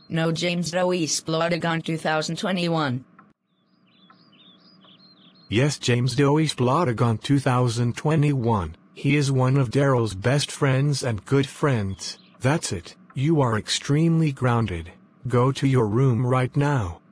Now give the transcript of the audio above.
No, JamesDoesPlotagon2021. Yes, JamesDoesPlotagon2021. He is one of Daryl's best friends and good friends. That's it. You are extremely grounded. Go to your room right now.